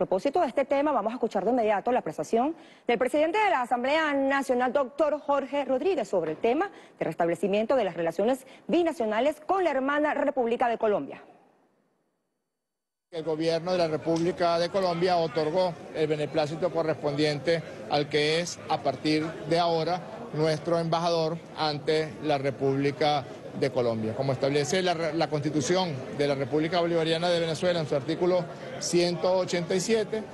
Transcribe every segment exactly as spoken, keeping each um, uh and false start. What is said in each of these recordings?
propósito de este tema, vamos a escuchar de inmediato la apreciación del presidente de la Asamblea Nacional, doctor Jorge Rodríguez, sobre el tema de restablecimiento de las relaciones binacionales con la hermana República de Colombia. El gobierno de la República de Colombia otorgó el beneplácito correspondiente al que es, a partir de ahora, nuestro embajador ante la República de Colombia. Como establece la, la Constitución de la República Bolivariana de Venezuela en su artículo ciento ochenta y siete,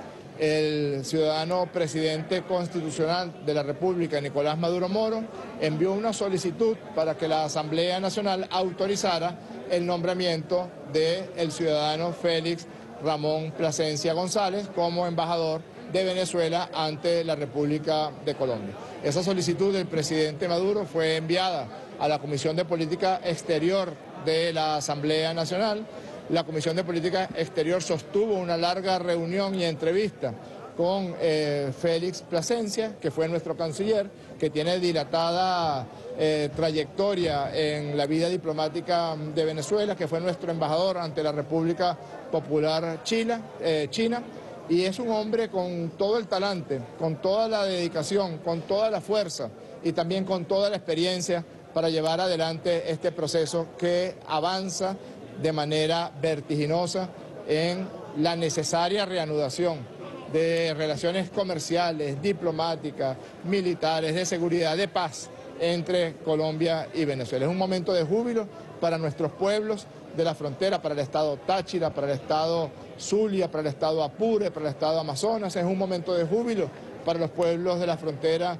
el ciudadano presidente constitucional de la República, Nicolás Maduro Moro, envió una solicitud para que la Asamblea Nacional autorizara el nombramiento del ciudadano Félix Ramón Plasencia González como embajador de Venezuela ante la República de Colombia. Esa solicitud del presidente Maduro fue enviada a la Comisión de Política Exterior de la Asamblea Nacional. La Comisión de Política Exterior sostuvo una larga reunión y entrevista con eh, Félix Plasencia, que fue nuestro canciller, que tiene dilatada eh, trayectoria en la vida diplomática de Venezuela, que fue nuestro embajador ante la República Popular China, eh, China, y es un hombre con todo el talante, con toda la dedicación, con toda la fuerza y también con toda la experiencia para llevar adelante este proceso que avanza de manera vertiginosa en la necesaria reanudación de relaciones comerciales, diplomáticas, militares, de seguridad, de paz entre Colombia y Venezuela. Es un momento de júbilo para nuestros pueblos de la frontera, para el estado Táchira, para el estado Zulia, para el estado Apure, para el estado Amazonas. Es un momento de júbilo para los pueblos de la frontera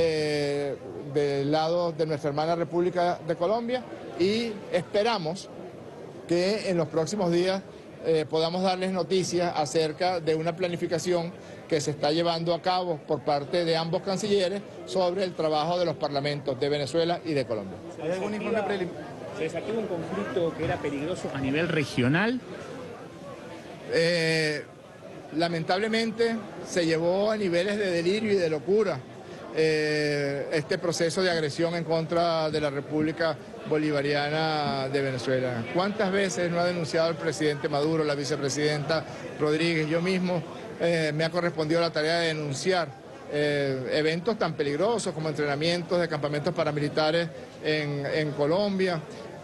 eh, del lado de nuestra hermana República de Colombia, y esperamos que en los próximos días eh, podamos darles noticias acerca de una planificación que se está llevando a cabo por parte de ambos cancilleres sobre el trabajo de los parlamentos de Venezuela y de Colombia. ¿Hay algún informe preliminar? ¿Se desactiva un conflicto que era peligroso a nivel regional? Eh, lamentablemente se llevó a niveles de delirio y de locura eh, este proceso de agresión en contra de la República Bolivariana de Venezuela. ¿Cuántas veces no ha denunciado el presidente Maduro, la vicepresidenta Rodríguez? Yo mismo eh, me ha correspondido la tarea de denunciar eh, eventos tan peligrosos como entrenamientos de campamentos paramilitares en, en Colombia,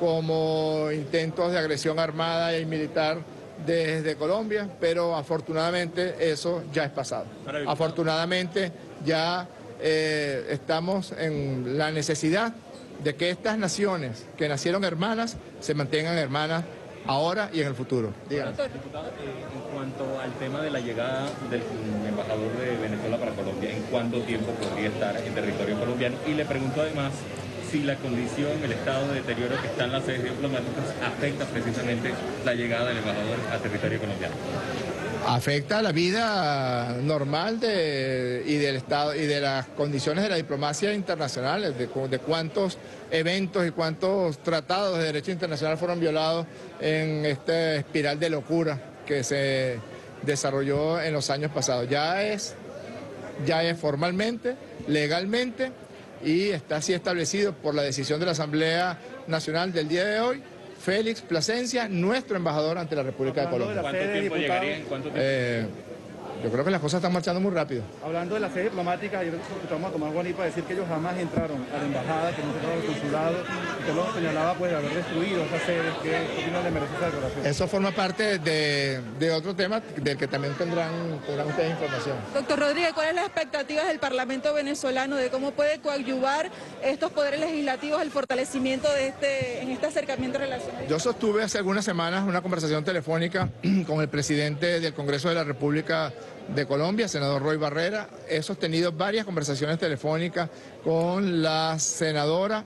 como intentos de agresión armada y militar desde Colombia, pero afortunadamente eso ya es pasado. Afortunadamente ya eh, estamos en la necesidad de que estas naciones que nacieron hermanas se mantengan hermanas ahora y en el futuro. Díganos. Diputado, eh, en cuanto al tema de la llegada del embajador de Venezuela para Colombia, ¿en cuánto tiempo podría estar en territorio colombiano? Y le pregunto además si la condición, el estado de deterioro que están las sedes diplomáticas afecta precisamente la llegada del embajador a territorio colombiano. Afecta la vida normal de, y del estado y de las condiciones de la diplomacia internacional, de, de cuántos eventos y cuántos tratados de derecho internacional fueron violados en esta espiral de locura que se desarrolló en los años pasados. Ya es, ya es formalmente, legalmente, y está así establecido por la decisión de la Asamblea Nacional del día de hoy, Félix Plasencia, nuestro embajador ante la República de Colombia. ¿Cuánto tiempo llegaría? ¿En cuánto tiempo? Eh, yo creo que las cosas están marchando muy rápido. Hablando de la sede diplomática, yo vamos a tomar Juaní para decir que ellos jamás entraron a la embajada, que no entraron al consulado, y que luego señalaba pues haber destruido esas sedes. ¿Qué opinión le merece esa declaración? Eso forma parte de, de otro tema del que también tendrán, tendrán ustedes información. Doctor Rodríguez, ¿cuáles son las expectativas del Parlamento venezolano de cómo puede coadyuvar estos poderes legislativos al fortalecimiento de este, en este acercamiento relacional? Yo sostuve hace algunas semanas una conversación telefónica con el presidente del Congreso de la República de Colombia, senador Roy Barrera. He sostenido varias conversaciones telefónicas con la senadora,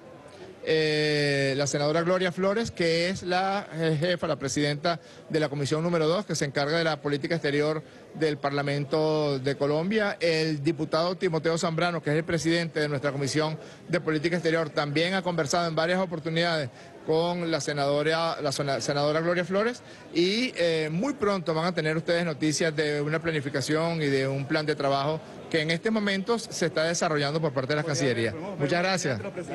eh, la senadora Gloria Flores, que es la jefa, la presidenta de la Comisión número dos, que se encarga de la política exterior del Parlamento de Colombia. El diputado Timoteo Zambrano, que es el presidente de nuestra Comisión de Política Exterior, también ha conversado en varias oportunidades con la senadora, la senadora Gloria Flores, y eh, muy pronto van a tener ustedes noticias de una planificación y de un plan de trabajo que en este momento se está desarrollando por parte de la Cancillería. Muchas gracias.